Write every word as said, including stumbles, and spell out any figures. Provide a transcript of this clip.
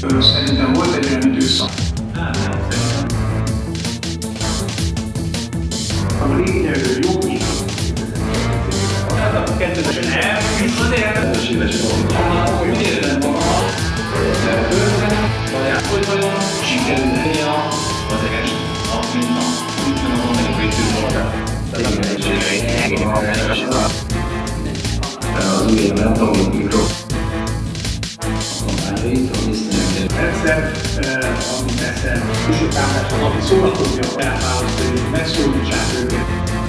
Szerintem volt egy olyan időszak. Hát nem, szerintem. A lényegről jó is. Hát a kettősen el, és azért nem Szívesen voltam. hogy érzem magamat, vagy hogy vajon sikerülni az eges nap, mint nap, úgy van a valamelyik vétősorra. Az ujjamra tanulok mikro. A márait, ami szerintem. Egyszer, ami persze külső támadásban, ami szórakozja a felválasztó, hogy megszólítsák őket.